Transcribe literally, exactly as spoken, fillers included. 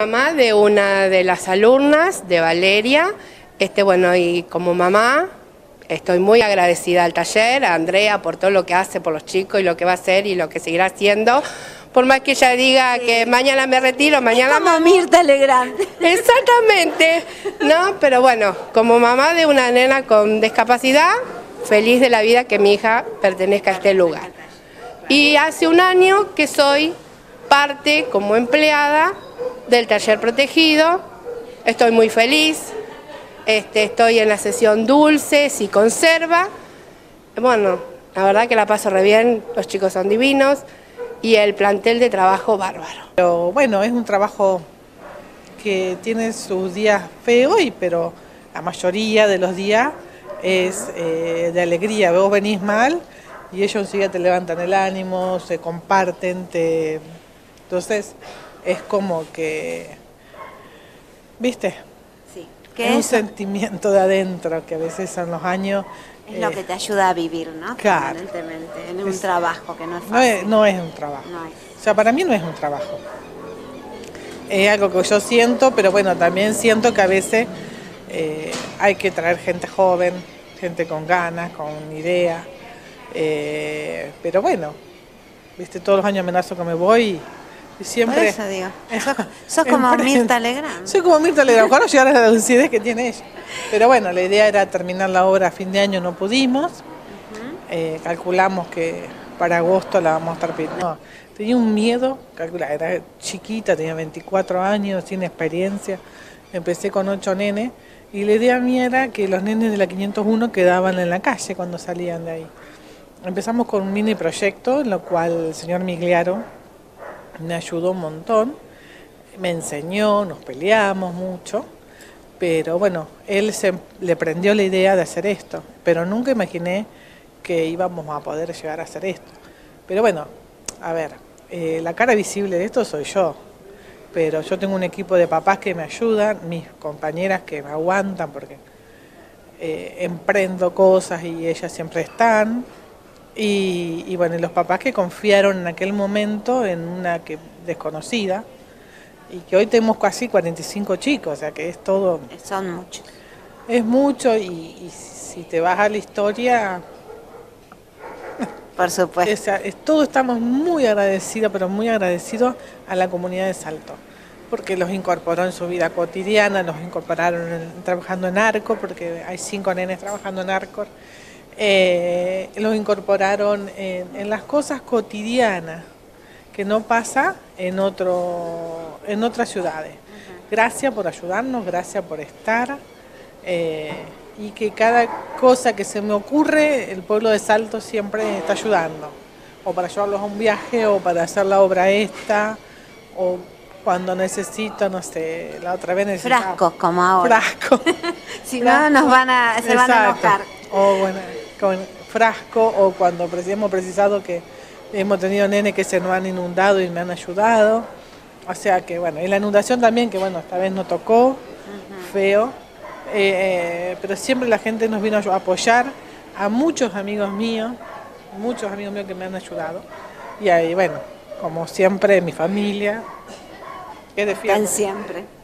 Mamá de una de las alumnas, de Valeria, este, bueno, y como mamá estoy muy agradecida al taller, a Andrea por todo lo que hace por los chicos y lo que va a hacer y lo que seguirá haciendo. Por más que ella diga sí. que mañana me retiro, mañana... Es como Mirta Legrand. Exactamente, ¿no? Pero bueno, como mamá de una nena con discapacidad, feliz de la vida que mi hija pertenezca a este lugar. Y hace un año que soy parte como empleada del taller protegido, estoy muy feliz, este, estoy en la sesión dulces y conserva, bueno, la verdad que la paso re bien, los chicos son divinos y el plantel de trabajo bárbaro. Pero bueno, es un trabajo que tiene sus días feos, pero la mayoría de los días es eh, de alegría. Vos venís mal y ellos enseguida te levantan el ánimo, se comparten, te... entonces es como que, ¿viste? Sí. ¿Qué es un sentimiento de adentro que a veces son los años... Es eh, lo que te ayuda a vivir, ¿no? Claro. Permanentemente, en un es, trabajo que no es fácil. No es, no es un trabajo. No es. O sea, para mí no es un trabajo. Es algo que yo siento, pero bueno, también siento que a veces eh, hay que traer gente joven, gente con ganas, con idea. Eh, pero bueno, viste, todos los años amenazo que me voy y siempre... Por eso digo, sos, sos como Mirta Legrand. Soy como Mirta Legrand, ojalá llegar a la lucidez que tiene ella. Pero bueno, la idea era terminar la obra a fin de año, no pudimos. Uh-huh. eh, calculamos que para agosto la vamos a estar pidiendo. No, tenía un miedo, calcula, era chiquita, tenía veinticuatro años, sin experiencia. Empecé con ocho nenes y la idea mía era que los nenes de la quinientos uno quedaban en la calle cuando salían de ahí. Empezamos con un mini proyecto en lo cual el señor Migliaro me ayudó un montón, me enseñó, nos peleamos mucho, pero bueno, él se, le prendió la idea de hacer esto, pero nunca imaginé que íbamos a poder llegar a hacer esto. Pero bueno, a ver, eh, la cara visible de esto soy yo, pero yo tengo un equipo de papás que me ayudan, mis compañeras que me aguantan porque eh, emprendo cosas y ellas siempre están. Y, y bueno, y los papás que confiaron en aquel momento en una que desconocida y que hoy tenemos casi cuarenta y cinco chicos, o sea que es todo... Son muchos. Es mucho y, y si te vas a la historia... Por supuesto. O sea, es, todos estamos muy agradecidos, pero muy agradecidos a la comunidad de Salto, porque los incorporó en su vida cotidiana, los incorporaron en, trabajando en Arcor, porque hay cinco nenes trabajando en Arcor. Eh, los incorporaron en, en las cosas cotidianas que no pasa en otro en otras ciudades. Uh-huh. Gracias por ayudarnos, gracias por estar eh, y que cada cosa que se me ocurre el pueblo de Salto siempre está ayudando, o para llevarlos a un viaje o para hacer la obra esta, o cuando necesito, no sé, la otra vez necesitaba frascos como ahora. Frascos. Si no nos van a se van a enojar. O bueno, con frasco, o cuando hemos precisado que hemos tenido nenes que se nos han inundado y me han ayudado. O sea que bueno, y la inundación también, que bueno, esta vez no tocó, uh-huh. feo, eh, pero siempre la gente nos vino a apoyar, a muchos amigos míos, muchos amigos míos que me han ayudado. Y ahí bueno, como siempre mi familia, que de fiel. Siempre.